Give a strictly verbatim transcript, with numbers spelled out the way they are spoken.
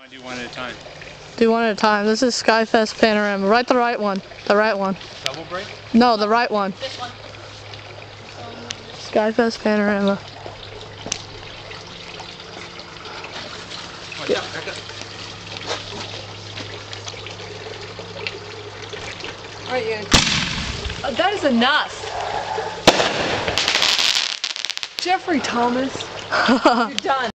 want to do one at a time? Do one at a time. This is Skyfest Panorama. Right, the right one. The right one. Double break? No, the right one. This one. Skyfest Panorama. Watch out, back up. Alright, you gonna... Oh, that is enough. Jeffrey Thomas. You're done.